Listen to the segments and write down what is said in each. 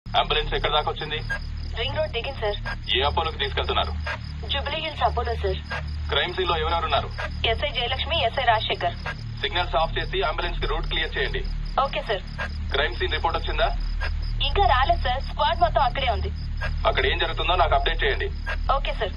Ambulance ఎక్కడ దాకా వచ్చింది? రింగ్ రోడ్ దిగింది సార్. ఏ అపోలోకి తీసుకెళ్తున్నారు? Jubilee Hills Apollo sir. Crime scene లో ఎవరెవరున్నారు? SI Jayalakshmi, SI Rajasekhar. Signals off చేసి అంబులెన్స్ కి రూట్ క్లియర్ చేయండి. Okay sir. Crime scene report వచ్చిందా? ఇంకా రాలేదు సార్. స్క్వాడ్ మొత్తం అక్కడే ఉంది. అక్కడ ఏం జరుగుతుందో నాకు అప్డేట్ చేయండి. Okay sir.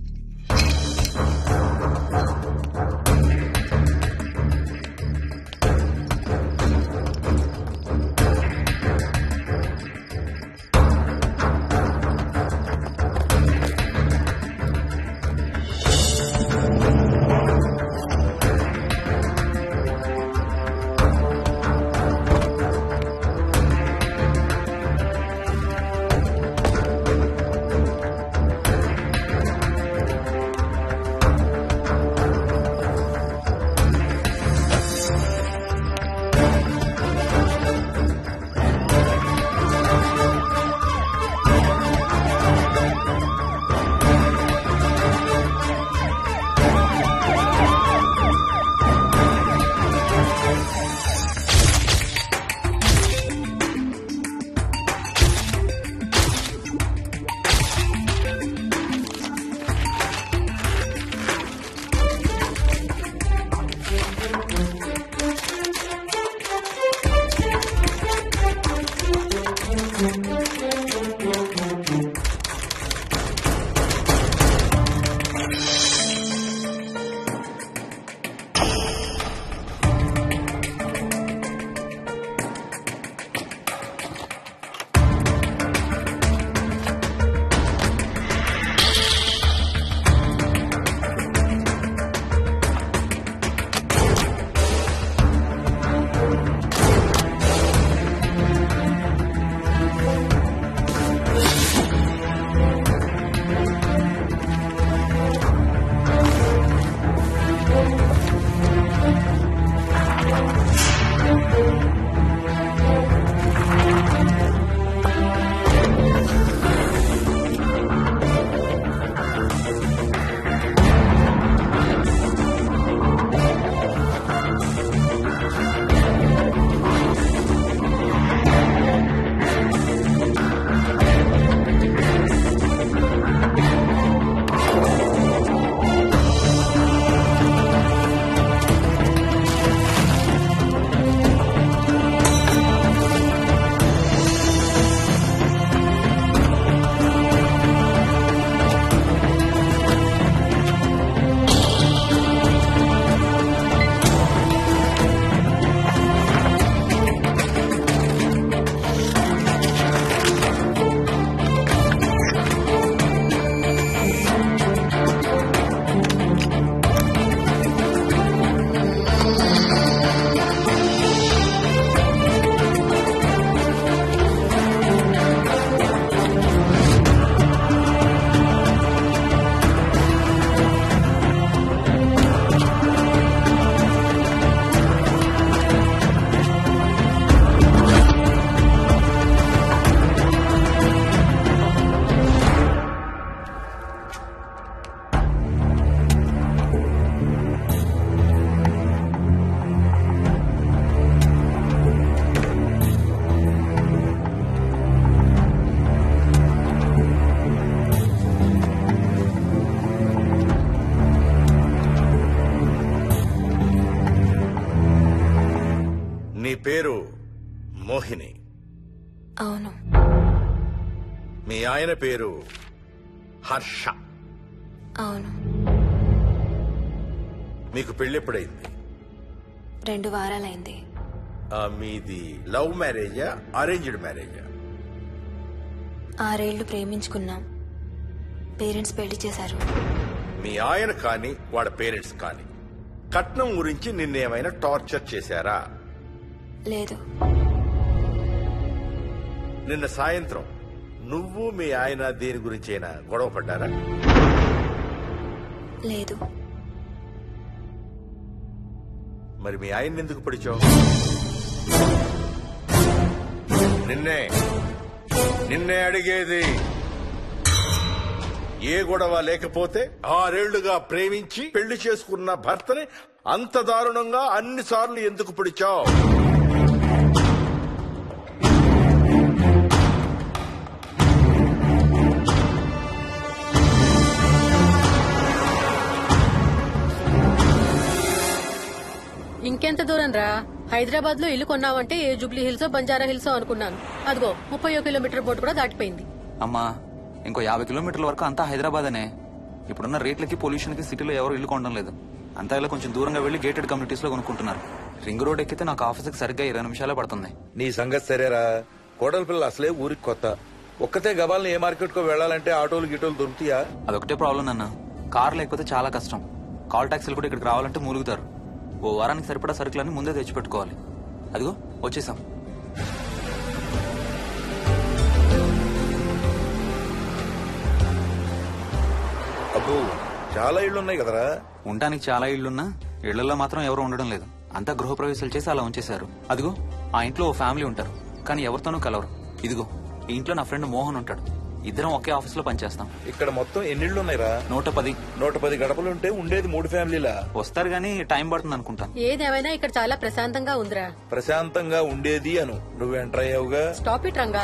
నీ పేరు మోహిని? అవును. మీ ఆయన పేరు హర్ష? అవును. మీకు పెళ్ళెప్పుడైంది? 2 వారాలైంది. మీది లవ్ మ్యారేజా అరేంజ్డ్ మ్యారేజా? 6 ఏళ్లు ప్రేమించుకున్నాం. పేరెంట్స్ పెళ్లి చేశారు. మీ ఆయన కానీ వాడి పేరెంట్స్ కానీ కట్నం గురించి నిన్నేమైనా టార్చర్ చేశారా? లేదు. నిన్న సాయంత్రం నువ్వు మీ ఆయన దేని గురించి అయినా గొడవ పడ్డారా? లేదు. మరి మీ ఆయన ఎందుకు పడిచావు? నిన్నే అడిగేది. ఏ గొడవ లేకపోతే 6 ఏళ్లుగా ప్రేమించి పెళ్లి చేసుకున్న భర్తని అంత దారుణంగా అన్నిసార్లు ఎందుకు పిడిచావు? దూరం రా. హైదరాబాద్ లో ఇల్లు కొన్నావంటే ఏ జూబ్లీ హిల్స్ బంజారా హిల్స్ అనుకున్నాను. అదిగో 30 కిలోమీటర్ బోర్డు కూడా దాటిపోయింది. అమ్మా ఇంకో 50 కిలోమీటర్ల వరకు అంతా హైదరాబాద్ అనే. ఇప్పుడున్న రేట్లకి పొల్యూషన్ కి సిటీలో ఎవరు ఇల్లు కొనడం లేదు. అంతా ఇలా కొంచెం దూరంగా వెళ్లి గేటెడ్ కమ్యూనిటీస్ లో కొనుక్కుంటున్నారు. రింగ్ రోడ్ ఎక్కితే నాకు ఆఫీస్కి సరిగ్గా 20 నిమిషాలే పడుతుంది. నీ సంగతి సరేరా, కోడల పిల్ల అసలే ఊరికి కొత్త. ఒక్కతే గబాల్ని ఏ మార్కెట్ కో వెళ్లాలంటే ఆటోలు గిటోలు దొరుకుతాయా? అదొకటే ప్రాబ్లం నాన్న. కార్ లేకపోతే చాలా కష్టం. కాల్ టాక్సీలు కూడా ఇక్కడికి రావాలంటే మూలుగుతారు. ఓ వారానికి సరిపడా సరుకులన్నీ ముందే తెచ్చిపెట్టుకోవాలి. అదిగో వచ్చేసాం. అబ్బో చాలా ఇళ్లున్నాయి కదరా. ఉండడానికి చాలా ఇళ్లున్నా ఇళ్లలో మాత్రం ఎవరు ఉండడం లేదు. అంతా గృహప్రవేశాలు చేసి అలా ఉంచేశారు. అదిగో ఆ ఇంట్లో ఓ ఫ్యామిలీ ఉంటారు, కానీ ఎవరితోనూ కలవరు. ఇదిగో ఈ ఇంట్లో నా ఫ్రెండ్ మోహన్ ఉంటాడు. ఇద్దరం ఒకే ఆఫీస్ లో పనిచేస్తాం. ఇక్కడ మొత్తం ఎన్నిళ్లున్నాయిరా? 110. 110 గడపలుంటే ఉండేది 3 ఫ్యామిలీలా? వస్తారు గానీ టైం పడుతుంది అనుకుంటాను. ఏదేమైనా ఇక్కడ చాలా ప్రశాంతంగా ఉందిరా. ప్రశాంతంగా ఉండేది అను, నువ్వు ఎంటర్ అయ్యావుగా. Stop it Ranga.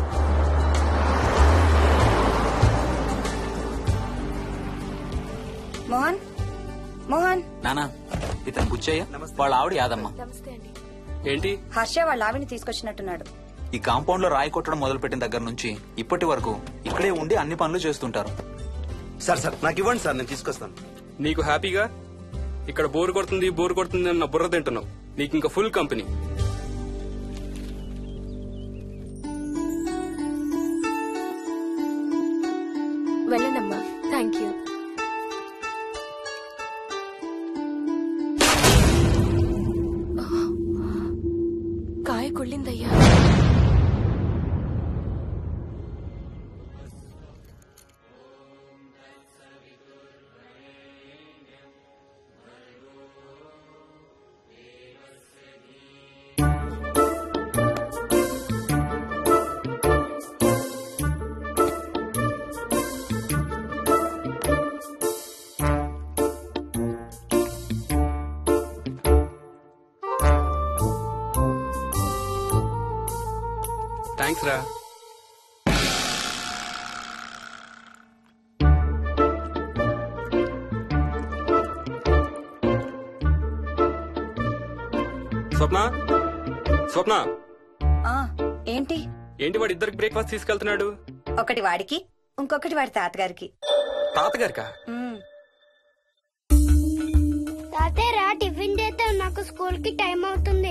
మోహన్ మోహన్ నానా ఇతను బుచ్చయ్య, వాళ్ళ ఆవిడ యాదమ్మ. ఏంటి? హర్ష వాళ్ళ ఆవిని తీసుకొచ్చినట్టున్నాడు. ఈ కాంపౌండ్ లో రాయి కొట్టడం మొదలు పెట్టిన దగ్గర నుంచి ఇప్పటి వరకు ఇక్కడే ఉండి అన్ని పనులు చేస్తుంటారు. సార్ నాకు ఇవ్వండి సార్, నేను తీసుకొస్తాను. నీకు హ్యాపీగా ఇక్కడ బోర్ కొడుతుంది అని నా బుర్ర తింటున్నావు. నీకు ఇంకా ఫుల్ కంపెనీ. వెళ్ళండమ్మా. Thank you. కాయ కుళ్ళిందయ్యా. థ్యాంక్స్ రా. స్వప్న స్వప్న ఆ ఏంటి ఏంటి వాడు ఇద్దరికి బ్రేక్ఫాస్ట్ తీసుకెళ్తున్నాడు? ఒకటి వాడికి, ఇంకొకటి వాడి తాతగారికి. తాతగారికా? తాతయ్యరా టిఫిన్ చేద్దాం, నాకు స్కూల్ కి టైం అవుతుంది.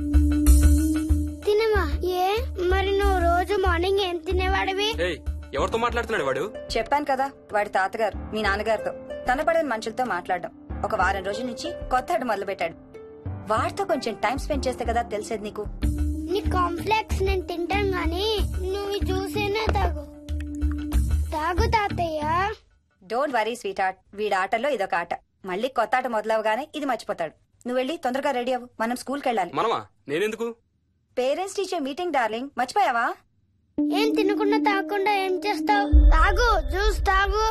తినమా? ఏ మరి నువ్వు రోజు మార్నింగ్ ఏం తినేవాడివి? ఎవరితో మాట్లాడుతున్నాడు వాడు? చెప్పాను కదా, వాడి తాతగారు మీ నాన్నగారితో కనపడని మనుషులతో మాట్లాడడం. ఒక వారం రోజుల నుంచి కొత్త ఆట మొదలు పెట్టాడు. వాడితో కొంచెం టైం స్పెండ్ చేస్తే కదా తెలిసేది నీకు. నీ కాంప్లెక్స్ నేను తింటాను గానీ నువ్వు జ్యూసేనా తాగు. తాగు తాతయ్య. డోంట్ వరీ స్వీట్ హార్ట్, వీడి ఆటల్లో ఇదొక ఆట. మళ్ళీ కొత్త ఆట మొదలవగానే ఇది మర్చిపోతాడు. నువ్వు వెళ్ళి తొందరగా రెడీ అవ్వు, మనం స్కూల్కి వెళ్ళాలి. మనమా? నేనెందుకు? పేరెంట్స్ టీచర్ మీటింగ్ డార్లింగ్, మర్చిపోయావా? ఏం తినకుండా తాగకుండా ఏం చేస్తావు? తాగు, జ్యూస్ తాగు.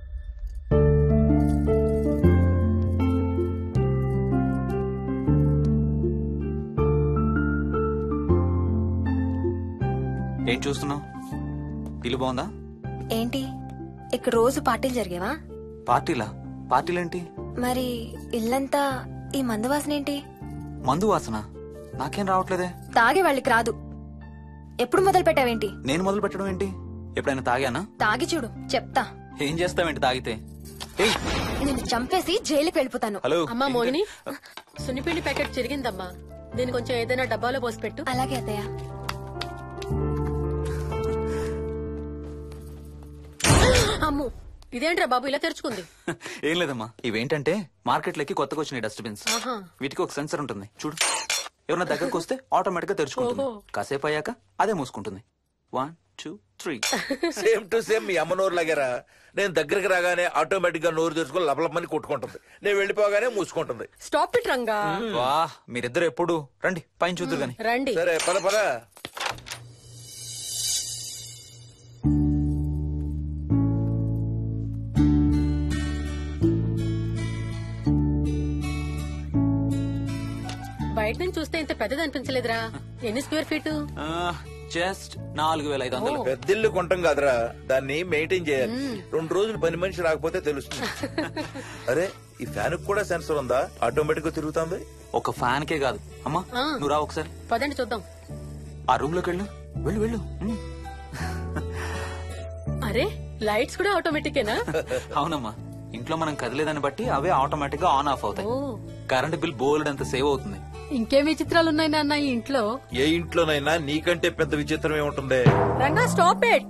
ఏం చూస్తున్నావు? ఇల్లు బాగుందా? ఏంటి ఇక్కడ రోజు పార్టీలు జరిగేవా? పార్టీలా? పార్టీలేంటి? మరి ఇల్లంతా ఈ మందు వాసన ఏంటి? మందు వాసన నాకేం రావట్లేదే. తాగే వాళ్ళకి రాదు. ఎప్పుడు మొదలు పెట్టావేంటి? నేను మొదలు పెట్టడం ఏంటి? ఎప్పుడైనా తాగానా? తాగి చూడు, చెప్తా. ఏం చేస్తావేంటి తాగితే? ఏయ్, నేను చంపేసి జైలుకి వెళ్ళిపోతాను. హలో అమ్మా మోహిని, సున్నిపిండి ప్యాకెట్ చిరిగిందమ్మా, దీని కొంచెం ఏదైనా డబ్బాలో పోసి పెట్టు. అలాగే అత్తయ్య. అమ్ము, ఇదేంట్రా బాబు ఇలా తెరుచుకుంది? ఏం లేదమ్మా, ఇవేంటంటే మార్కెట్లోకి కొత్తగా వచ్చినాయి డస్ట్బిన్స్. ఆహా. వీటికి ఒక సెన్సర్ ఉంటుంది చూడు. ఎవరన్నా దగ్గరకు వస్తే ఆటోమేటిక్ గా తెరుచుకుంటుంది. ఓహో. కాసేపు అయ్యాక అదే మూసుకుంటుంది. 1 2 3. సేమ్ టు సేమ్ మీ అమ్మ నోరు లాగారా. నేను దగ్గరికి రాగానే ఆటోమేటిక్ గా నోరు తెరుచుకొని లపలపని కొట్టుకుంటుంది. నేను వెళ్ళిపోగానే మూసుకుంటుంది. Stop it Ranga. వా, మీరిద్దరు ఎప్పుడు రండి పైన చూద్దరు గాని. రండి. సరే పద పద. బయట నుంచి చూస్తే ఇంత పెద్దది అనిపించలేదురా. ఎన్ని స్క్వేర్ ఫీట్? జస్ట్ 4500. పెద్దిల్లు కొంటాం కాదురా, దాన్ని మెయింటైన్ చేయాలి. 2 రోజులు పని మనిషి రాకపోతే తెలుస్తుంది. అరే ఈ ఫ్యాన్ కూడా సెన్సర్ ఉందా? ఆటోమేటిక్ గా తిరుగుతుంది. ఒక ఫ్యాన్ కే కాదు. అమ్మా ఆ. నువ్వు రా ఒకసారి. పదండి చూద్దాం. ఆ రూమ్ లోకి వెళ్ళు. వెళ్ళు వెళ్ళు. అరే లైట్స్ కూడా ఆటోమేటికేనా? అవునమ్మా, ఇంట్లో మనం కదిలేదాన్ని బట్టి అవే ఆటోమేటిక్ గా ఆన్ ఆఫ్ అవుతాయి. ఓ కరెంట్ బిల్ బోల్డ్ అంత సేవ్ అవుతుంది. ఇంకేం విచిత్రాలు ఉన్నాయి నాన్న ఈ ఇంట్లో? ఏ ఇంట్లోనైనా నీకంటే పెద్ద విచిత్రం ఏముంటుంది? Ranga stop it.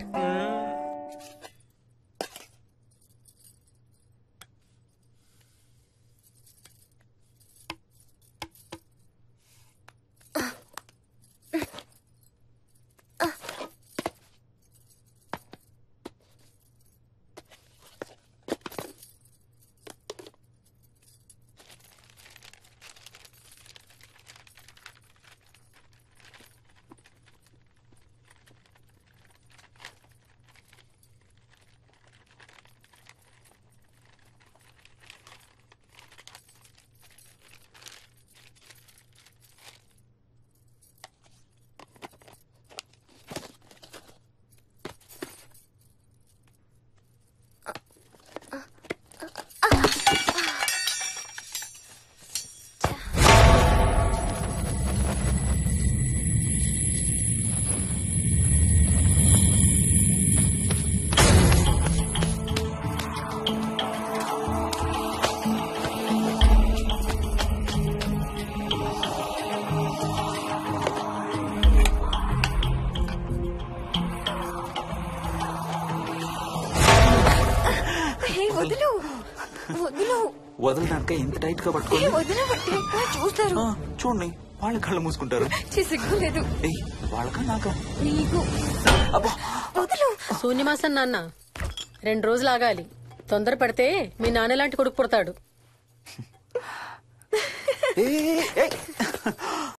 వదులు వదులు వదలడానిక ఇంత టైట్ గా పట్టుకోండి. వదిలేమంటే చూస్తారు. చూడండి, వాళ్ళ కళ్ళు మూసుకుంటారు. సిగ్గులేదు ఏయ్, వాళ్ళకా నాకా? నీకు. అబ్బా, వదులు. శూన్యమాసం నాన్న 2 రోజులు ఆగాలి. తొందర పడితే మీ నాన్న లాంటి కొడుకు పుడతాడు. ఏయ్, ఏయ్,